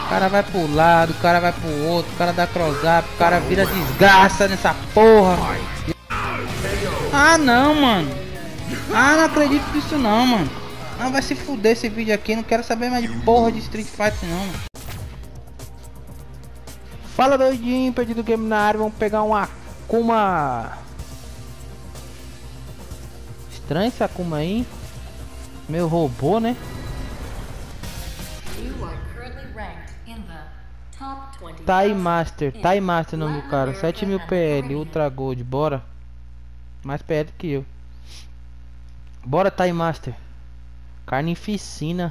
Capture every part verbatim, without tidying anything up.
O cara vai pro lado, o cara vai pro outro, o cara dá cross-up, o cara vira desgraça nessa porra. Ah não, mano. Ah, não acredito nisso não, mano. Ah, vai se fuder esse vídeo aqui, não quero saber mais de porra de Street Fighter não, mano. Fala doidinho, perdido game na área, vamos pegar um Akuma. Estranho esse Akuma aí. Meu robô, né? Time Master, Time Master o nome do cara, sete mil P L, Ultra Gold, bora. Mais P L que eu. Bora Time Master. Carnificina.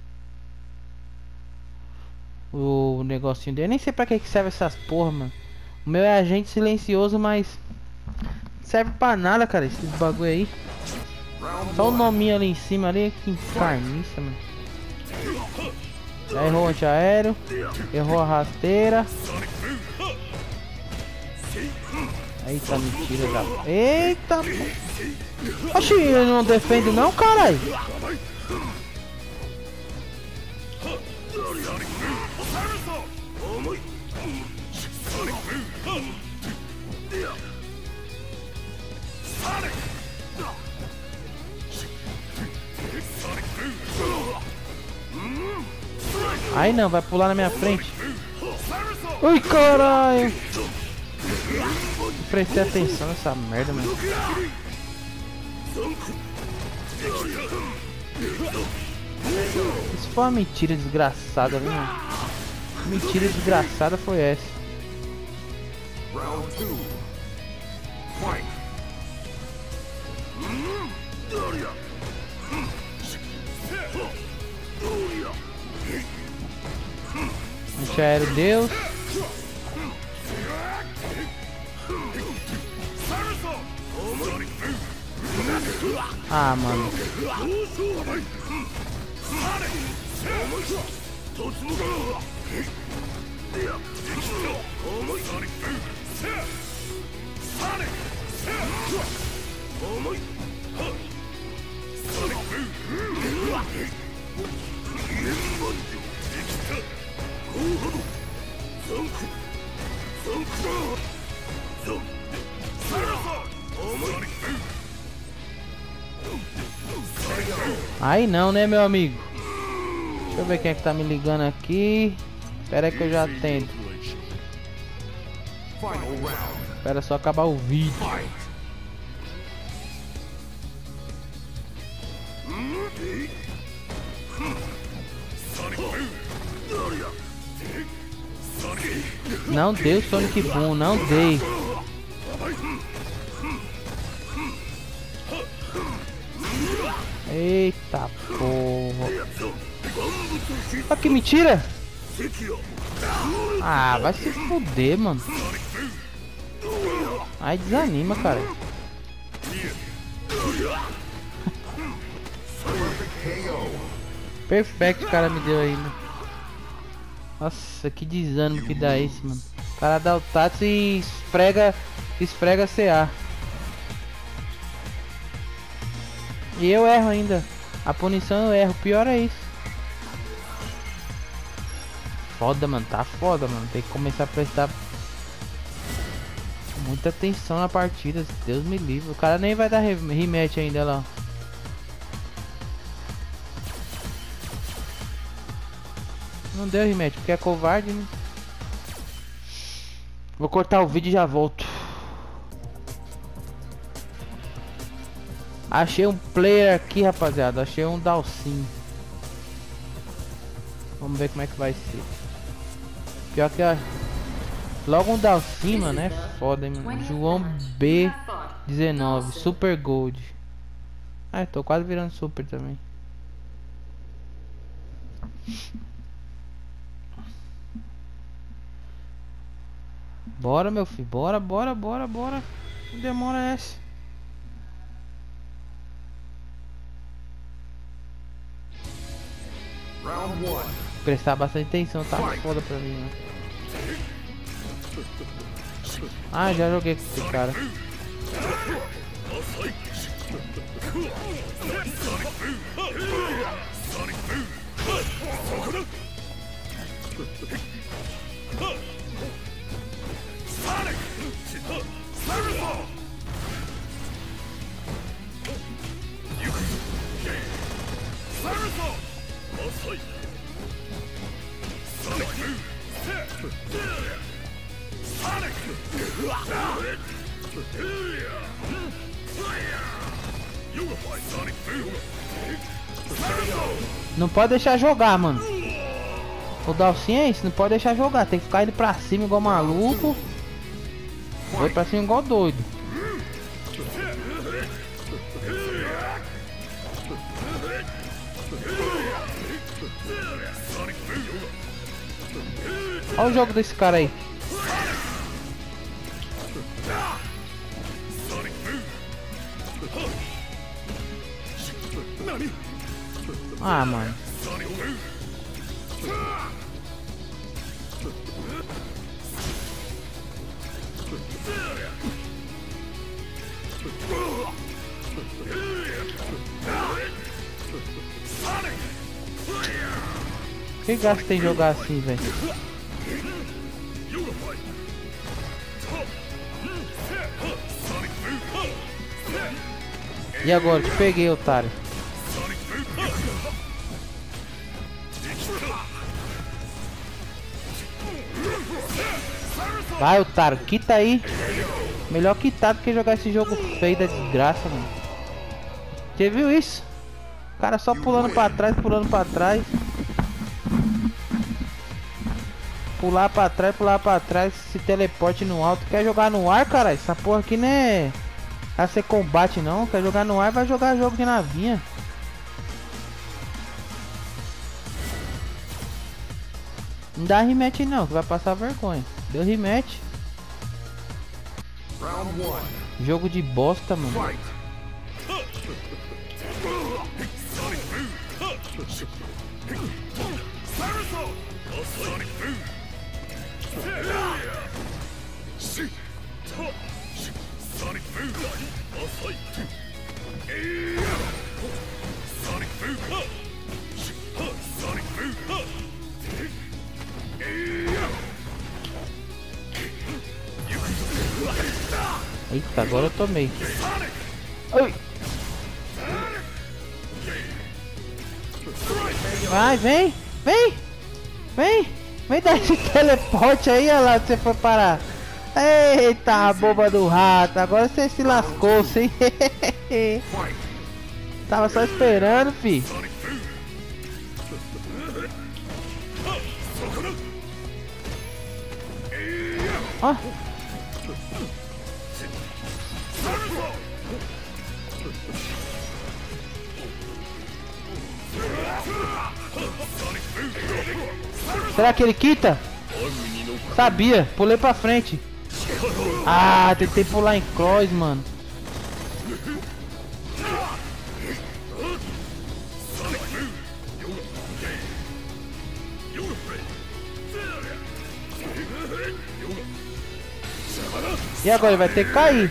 O negocinho dele, eu nem sei pra que que serve essas porra, mano. O meu é agente silencioso, mas não serve pra nada, cara, esse bagulho aí. Só o nominho ali em cima ali, que carniça, mano. Já errou o antiaéreo, errou a rasteira. Eita, mentira já. Eita. Oxi, eu não defendo não, caralho. Aí não, vai pular na minha frente. Ui, caralho. Prestei atenção nessa merda, mano. Isso foi uma mentira desgraçada, viu, mano? Mentira desgraçada foi essa. Antiaéreo Deus. Ah, mano. Aí não, né, meu amigo? Deixa eu ver quem é que tá me ligando aqui. Espera aí que eu já atendo. Espera só acabar o vídeo. Não deu Sonic Boom, não dei. Eita porra. Ah, que mentira. Ah, vai se fuder, mano. Aí desanima, cara. Perfeito, o cara me deu aí, mano. Nossa, que desânimo que dá esse, mano. O cara dá o tato e esfrega, esfrega C A. E eu erro ainda. A punição eu erro, o pior é isso. Foda, mano, tá foda, mano. Tem que começar a prestar muita atenção na partida. Deus me livre. O cara nem vai dar rematch ainda lá. Não deu rematch porque é covarde, né? Vou cortar o vídeo e já volto. Achei um player aqui, rapaziada. Achei um Dalsin. Vamos ver como é que vai ser. Pior que a... logo um Dalsin, mano, é foda, hein, mano. João B dezenove, Super Gold. Ah, tô quase virando Super também. Bora, meu filho. Bora, bora, bora, bora. Que demora é essa? Prestar bastante atenção, tá foda pra mim, né? Ah, já joguei com esse cara. Não pode deixar jogar, mano. O Dalsin é isso, não pode deixar jogar. Tem que ficar indo pra cima igual maluco. Foi pra cima igual doido. Olha o jogo desse cara aí. Ah, mano. Que gasto tem jogar assim, velho? E agora? Te peguei, otário. Vai, otário, quita aí. Melhor quitar do que jogar esse jogo feio da desgraça, mano. Você viu isso? O cara só pulando pra trás, pulando pra trás. Pular pra trás, pular pra trás, se teleporte no alto. Quer jogar no ar, cara? Essa porra aqui não é a ser combate não. Quer jogar no ar, vai jogar jogo de navinha. Não dá rematch não, que vai passar vergonha. Deu rematch. Jogo de bosta, mano. Eita, agora eu tomei. Ai. Vai, vem, vem, vem, vem dar esse teleporte aí, olha lá, você foi parar. Eita, boba do rato, agora você se lascou, sim. Tava só esperando, fi. Ó. Será que ele quita? Sabia, pulei pra frente. Ah, tentei pular em cross, mano. E agora ele vai ter que cair.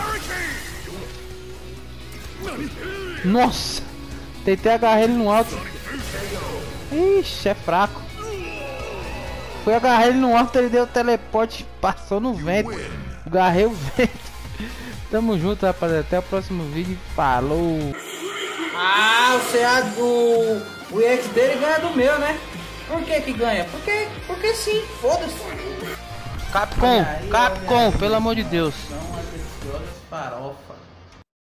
Nossa, tentei agarrar ele no alto. Ixi, é fraco. Fui agarrar ele no alto, ele deu o teleporte, passou no vento. Agarrei o vento. Tamo junto, rapaziada. Até o próximo vídeo. Falou. Ah, o C A do... O E X dele ganha do meu, né? Por que que ganha? Porque, porque sim, foda-se. Capcom, Capcom, pelo amor de Deus. São as farofa.